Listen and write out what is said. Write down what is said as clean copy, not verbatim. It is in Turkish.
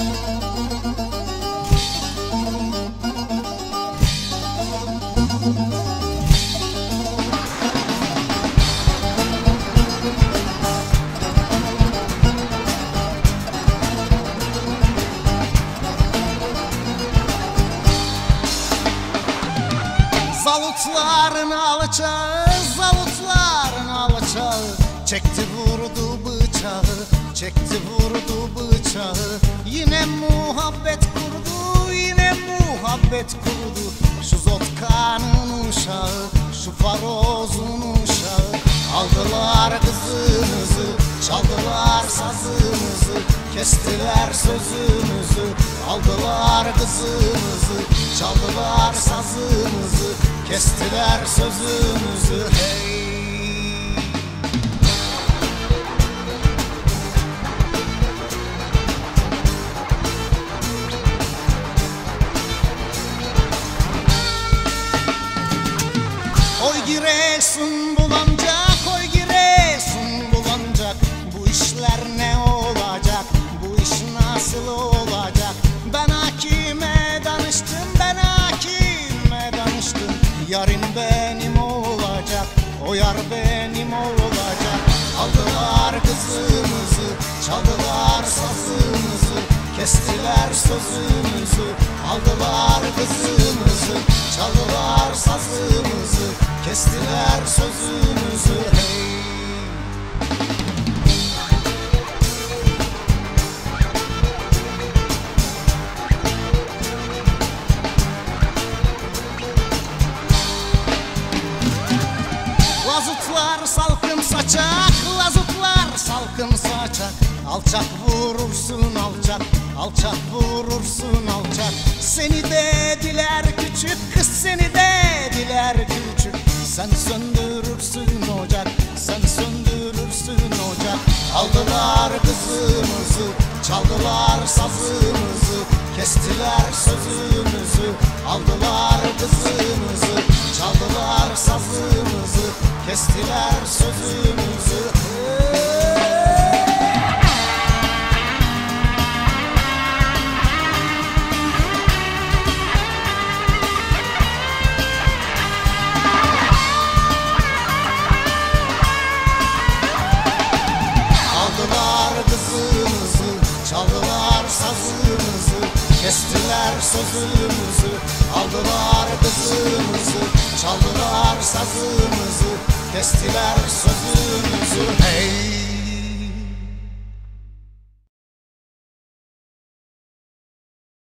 Zavutların alçağı, zavutların alçağı, çekti vurdu bıçağı, çekti vurdu bıçağı. Yine muhabbet kurdu, yine muhabbet kurdu. Şu Zotkan'ın uşağı, şu Faroz'un uşağı. Aldılar kızımızı, çaldılar sazımızı, kestiler sözümüzü. Aldılar kızımızı, çaldılar sazımızı, kestiler sözümüzü. Hey! Oy Giresun bulancak, oy Giresun bulancak. Bu işler ne olacak, bu iş nasıl olacak? Ben hakime danıştım, ben hakime danıştım. Yarın benim olacak, o yar benim olacak. Aldılar kızımızı, çaldılar sazımızı, kestiler sözümüzü. Aldılar kızımızı, çaldılar sazımızı, kestiler sözümüzü. Hey! Lazutlar salkım saçak, lazutlar salkım saçak. Alçak vurursun alçak, alçak vurursun alçak. Seni dediler küçük, kız seni dediler küçük. Sen söndürürsün ocak, sen söndürürsün ocak. Aldılar kızımızı, çaldılar sazımızı, kestiler sözümüzü. Aldılar kızımızı, çaldılar sazımızı, kestiler sözümüzü. Aldılar kızımızı, çaldılar sazımızı, kestiler sözümüzü. Aldılar kızımızı, çaldılar sazımızı, kestiler sözümüzü. Hey!